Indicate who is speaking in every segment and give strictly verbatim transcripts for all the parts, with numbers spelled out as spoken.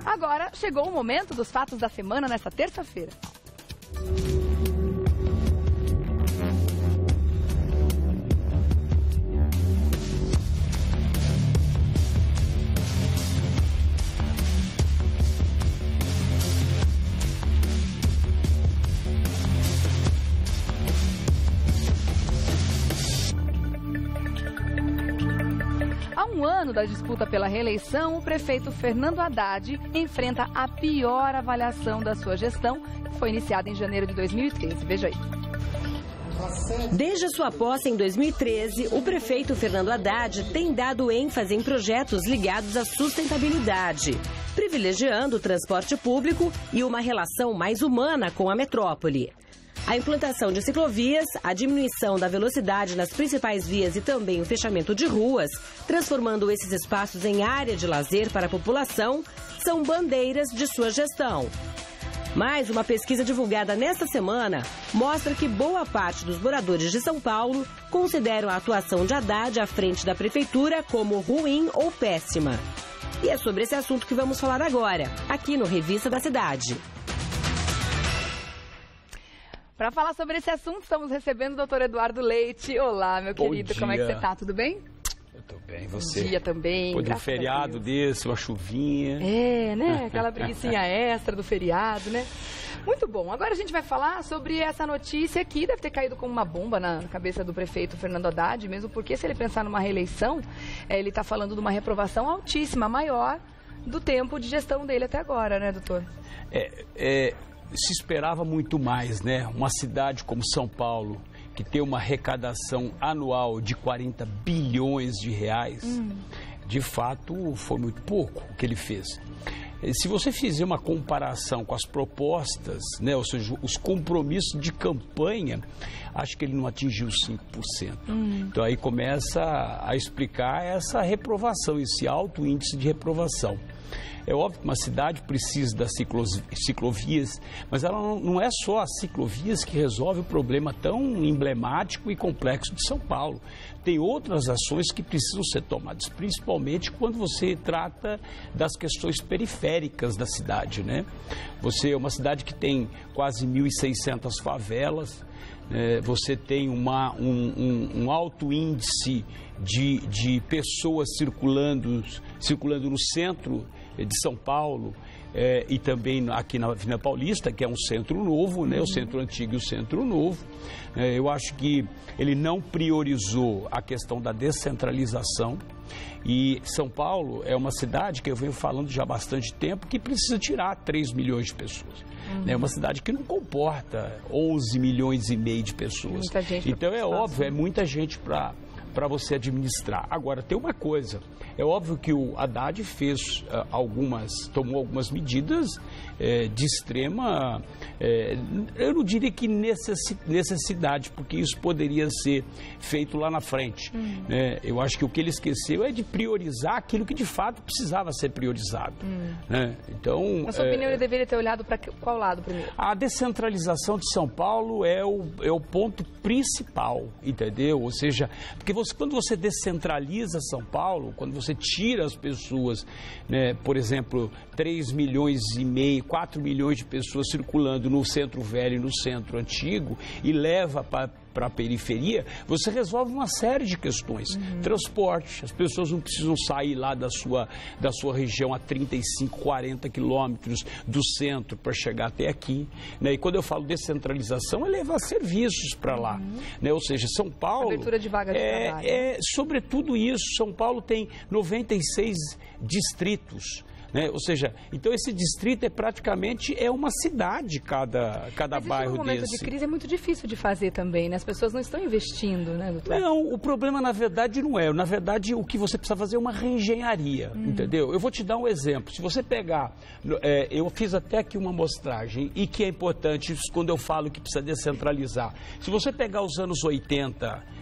Speaker 1: Agora chegou o momento dos fatos da semana nesta terça-feira. Há um ano da disputa pela reeleição, o prefeito Fernando Haddad enfrenta a pior avaliação da sua gestão, que foi iniciada em janeiro de dois mil e treze. Veja aí.
Speaker 2: Desde a sua posse em dois mil e treze, o prefeito Fernando Haddad tem dado ênfase em projetos ligados à sustentabilidade, privilegiando o transporte público e uma relação mais humana com a metrópole. A implantação de ciclovias, a diminuição da velocidade nas principais vias e também o fechamento de ruas, transformando esses espaços em área de lazer para a população, são bandeiras de sua gestão. Mas uma pesquisa divulgada nesta semana mostra que boa parte dos moradores de São Paulo consideram a atuação de Haddad à frente da prefeitura como ruim ou péssima. E é sobre esse assunto que vamos falar agora, aqui no Revista da Cidade.
Speaker 1: Para falar sobre esse assunto, estamos recebendo o doutor Eduardo Leite. Olá, meu
Speaker 3: Bom
Speaker 1: querido,
Speaker 3: dia.
Speaker 1: como é que você está? Tudo bem?
Speaker 3: Eu tô bem, você?
Speaker 1: Bom dia também.
Speaker 3: Depois de um
Speaker 1: graças a
Speaker 3: feriado
Speaker 1: Deus.
Speaker 3: desse, uma chuvinha.
Speaker 1: É, né? Aquela preguicinha extra do feriado, né? Muito bom. Agora a gente vai falar sobre essa notícia que deve ter caído como uma bomba na cabeça do prefeito Fernando Haddad, mesmo porque se ele pensar numa reeleição, é, ele está falando de uma reprovação altíssima, maior do tempo de gestão dele até agora, né, doutor?
Speaker 3: É, é, se esperava muito mais, né? Uma cidade como São Paulo, que tem uma arrecadação anual de quarenta bilhões de reais, hum. de fato foi muito pouco o que ele fez. Se você fizer uma comparação com as propostas, né, ou seja, os compromissos de campanha, acho que ele não atingiu cinco por cento. Hum. Então aí começa a explicar essa reprovação, esse alto índice de reprovação. É óbvio que uma cidade precisa das ciclovias, mas ela não, não é só as ciclovias que resolve o problema tão emblemático e complexo de São Paulo. Tem outras ações que precisam ser tomadas, principalmente quando você trata das questões periféricas da cidade, né? Você é uma cidade que tem quase mil e seiscentas favelas, é, você tem uma, um, um, um alto índice de, de pessoas circulando, circulando no centro de São Paulo, é, e também aqui na Avenida Paulista, que é um centro novo, né, o centro antigo e o centro novo. É, eu acho que ele não priorizou a questão da descentralização, e São Paulo é uma cidade que eu venho falando já há bastante tempo que precisa tirar três milhões de pessoas. Uhum. É uma cidade que não comporta onze milhões e meio de pessoas. Então é óbvio, é muita gente para para você administrar. Agora, tem uma coisa, é óbvio que o Haddad fez uh, algumas, tomou algumas medidas uh, de extrema, uh, eu não diria que necessi necessidade, porque isso poderia ser feito lá na frente. Hum. Né? Eu acho que o que ele esqueceu é de priorizar aquilo que de fato precisava ser priorizado. Hum. Né? Então,
Speaker 1: na sua uh, opinião, ele deveria ter olhado para qual lado primeiro?
Speaker 3: A descentralização de São Paulo é o, é o ponto principal, entendeu? Ou seja, porque você Você, quando você descentraliza São Paulo, quando você tira as pessoas, né, por exemplo, três milhões e meio, quatro milhões de pessoas circulando no centro velho e no centro antigo e leva para para a periferia, você resolve uma série de questões. Uhum. Transporte, as pessoas não precisam sair lá da sua, da sua região a trinta e cinco, quarenta quilômetros do centro para chegar até aqui. Né? E quando eu falo descentralização, é levar serviços para lá. Uhum. Né? Ou seja, São Paulo...
Speaker 1: Abertura de vagas de
Speaker 3: é,
Speaker 1: trabalho.
Speaker 3: É, sobretudo isso, São Paulo tem noventa e seis distritos. Né? Ou seja, então esse distrito é praticamente é uma cidade cada, cada
Speaker 1: Mas
Speaker 3: bairro
Speaker 1: desse. Mas no momento
Speaker 3: desse.
Speaker 1: de crise é muito difícil de fazer também, né? As pessoas não estão investindo, né, doutor?
Speaker 3: Não, o problema na verdade não é. Na verdade, o que você precisa fazer é uma reengenharia, hum. entendeu? Eu vou te dar um exemplo. Se você pegar, é, eu fiz até aqui uma amostragem e que é importante quando eu falo que precisa descentralizar. Se você pegar os anos oitenta,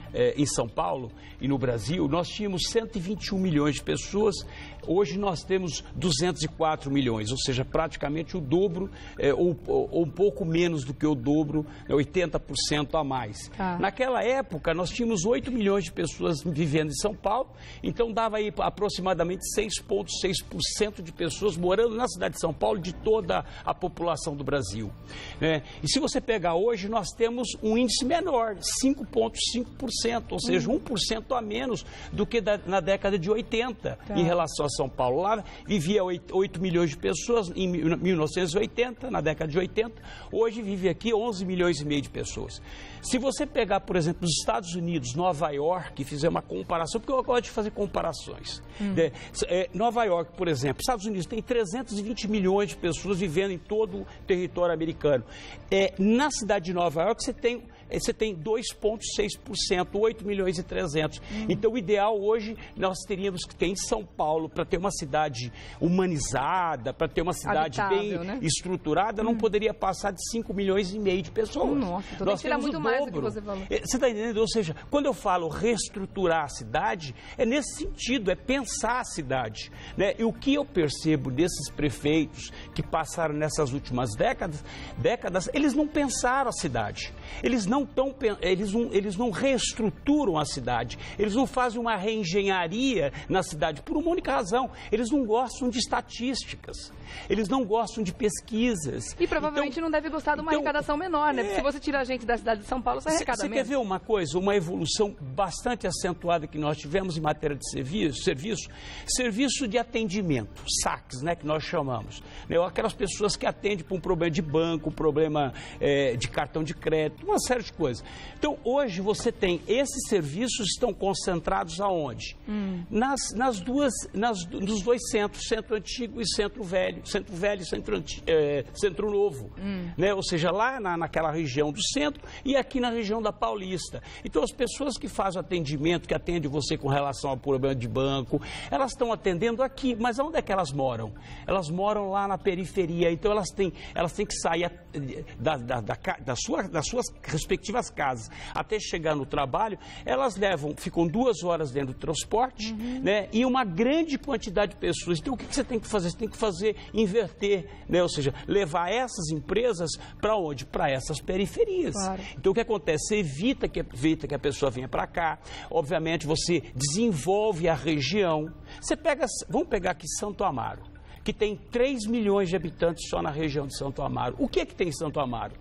Speaker 3: eh, em São Paulo e no Brasil, nós tínhamos cento e vinte e um milhões de pessoas, hoje nós temos duzentos e quatro milhões, ou seja, praticamente o dobro, eh, ou, ou um pouco menos do que o dobro, oitenta por cento a mais.
Speaker 1: Ah.
Speaker 3: Naquela época, nós tínhamos oito milhões de pessoas vivendo em São Paulo, então dava aí aproximadamente seis vírgula seis por cento de pessoas morando na cidade de São Paulo, de toda a população do Brasil. Né? E se você pegar hoje, nós temos um índice menor, cinco vírgula cinco por cento, ou seja, um por cento a menos do que da, na década de oitenta, tá, em relação a São Paulo. Lá vivia oito milhões de pessoas em mil novecentos e oitenta, na década de oitenta, hoje vive aqui onze milhões e meio de pessoas. Se você pegar, por exemplo, os Estados Unidos, Nova York, e fizer uma comparação, porque eu gosto de fazer comparações. Hum. É, é, Nova York, por exemplo, Estados Unidos tem trezentos e vinte milhões de pessoas vivendo em todo o território americano. É, na cidade de Nova York, você tem... você tem dois vírgula seis por cento, oito milhões e trezentos. Hum. Então, o ideal hoje, nós teríamos que ter em São Paulo, para ter uma cidade humanizada, para ter uma cidade
Speaker 1: habitável,
Speaker 3: bem, né, estruturada, hum. não poderia passar de cinco milhões e meio de pessoas.
Speaker 1: Nossa, então nós temos muito mais do que você falou.
Speaker 3: Você está entendendo? Ou seja, quando eu falo reestruturar a cidade, é nesse sentido, é pensar a cidade. Né? E o que eu percebo desses prefeitos que passaram nessas últimas décadas, décadas, eles não pensaram a cidade. Eles não Tão, eles, não, eles não reestruturam a cidade, eles não fazem uma reengenharia na cidade, por uma única razão: eles não gostam de estatísticas, eles não gostam de pesquisas.
Speaker 1: E provavelmente então, não deve gostar de uma então, arrecadação menor, né? É, porque se você tira a gente da cidade de São Paulo, você arrecada menos.
Speaker 3: Você quer ver uma coisa, uma evolução bastante acentuada que nós tivemos em matéria de serviço? Serviço, serviço de atendimento, saques, né, que nós chamamos. Né? Aquelas pessoas que atendem para um problema de banco, um problema é, de cartão de crédito, uma série de coisas. Então, hoje você tem, esses serviços estão concentrados aonde? Hum. Nas, nas duas, nas, nos dois centros, Centro Antigo e Centro Velho, Centro Velho e Centro, Antigo, é, Centro Novo, hum. né? Ou seja, lá na, naquela região do centro e aqui na região da Paulista. Então, as pessoas que fazem atendimento, que atendem você com relação ao problema de banco, elas estão atendendo aqui, mas onde é que elas moram? Elas moram lá na periferia, então elas têm, elas têm que sair da, da, da, da sua, das suas respectivas casas até chegar no trabalho, elas levam, ficam duas horas dentro do transporte, uhum. né, e uma grande quantidade de pessoas. Então, o que você tem que fazer? Você tem que fazer, inverter, né, ou seja, levar essas empresas para onde? Para essas periferias. Claro. Então, o que acontece? Você evita que, evita que a pessoa venha para cá, obviamente, você desenvolve a região. Você pega, vamos pegar aqui Santo Amaro, que tem três milhões de habitantes só na região de Santo Amaro. O que é que tem em Santo Amaro?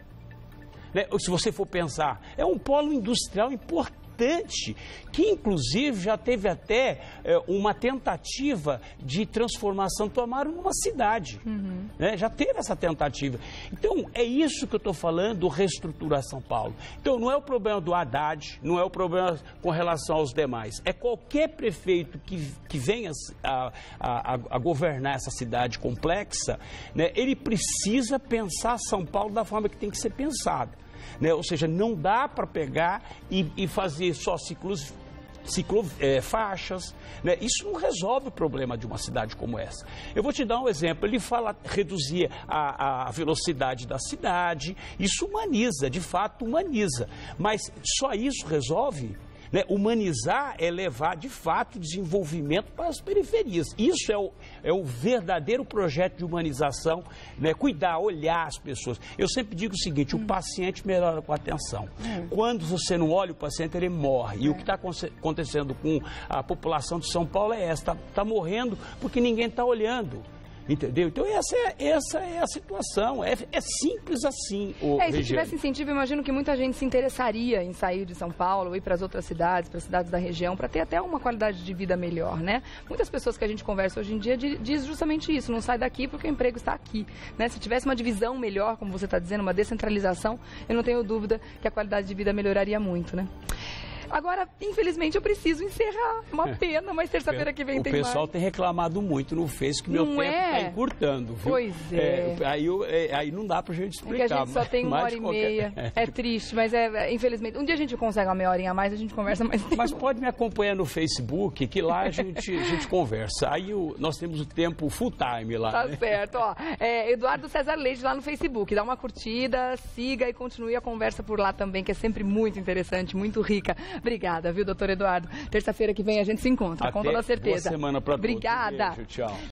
Speaker 3: Né? Se você for pensar, é um polo industrial importante, que inclusive já teve até é, uma tentativa de transformação do Amaro numa cidade. Uhum. Né? Já teve essa tentativa. Então, é isso que eu estou falando, reestruturar São Paulo. Então, não é o problema do Haddad, não é o problema com relação aos demais. É qualquer prefeito que, que venha a, a, a governar essa cidade complexa, né? Ele precisa pensar São Paulo da forma que tem que ser pensado. Né? Ou seja, não dá para pegar e, e fazer só ciclos, ciclo, é, faixas. Né? Isso não resolve o problema de uma cidade como essa. Eu vou te dar um exemplo. Ele fala reduzir a, a velocidade da cidade. Isso humaniza, de fato humaniza. Mas só isso resolve? Né? Humanizar é levar, de fato, desenvolvimento para as periferias. Isso é o, é o verdadeiro projeto de humanização, né? Cuidar, olhar as pessoas. Eu sempre digo o seguinte, hum. o paciente melhora com a atenção. Hum. Quando você não olha o paciente, ele morre. É. E o que está acontecendo com a população de São Paulo é essa, está tá morrendo porque ninguém está olhando. Entendeu? Então, essa é, essa é a situação. É, é simples assim. O
Speaker 1: é, se tivesse incentivo, eu imagino que muita gente se interessaria em sair de São Paulo, ir para as outras cidades, para as cidades da região, para ter até uma qualidade de vida melhor, né? Muitas pessoas que a gente conversa hoje em dia diz justamente isso, não sai daqui porque o emprego está aqui, né? Se tivesse uma divisão melhor, como você está dizendo, uma descentralização, eu não tenho dúvida que a qualidade de vida melhoraria muito, né? Agora, infelizmente, eu preciso encerrar. Uma pena, mas terça-feira que vem
Speaker 3: o
Speaker 1: tem mais.
Speaker 3: O pessoal tem reclamado muito no Face que meu
Speaker 1: não
Speaker 3: tempo está
Speaker 1: é?
Speaker 3: encurtando, viu?
Speaker 1: Pois é.
Speaker 3: é aí, eu, é, aí não dá pra gente explicar.
Speaker 1: Porque a gente só tem uma hora e
Speaker 3: qualquer...
Speaker 1: meia. É triste, mas é, infelizmente. Um dia a gente consegue uma meia horinha a mais, a gente conversa mais tempo.
Speaker 3: Mas pode me acompanhar no Facebook, que lá a gente, a gente conversa. Aí o, nós temos o tempo full time lá.
Speaker 1: Tá
Speaker 3: né?
Speaker 1: certo, ó. É, Eduardo César Leite lá no Facebook. Dá uma curtida, siga e continue a conversa por lá também, que é sempre muito interessante, muito rica. Obrigada, viu, doutor Eduardo? Terça-feira que vem a gente se encontra,
Speaker 3: Até
Speaker 1: com toda certeza.
Speaker 3: Boa semana para todos.
Speaker 1: Obrigada.
Speaker 3: Beijo, tchau.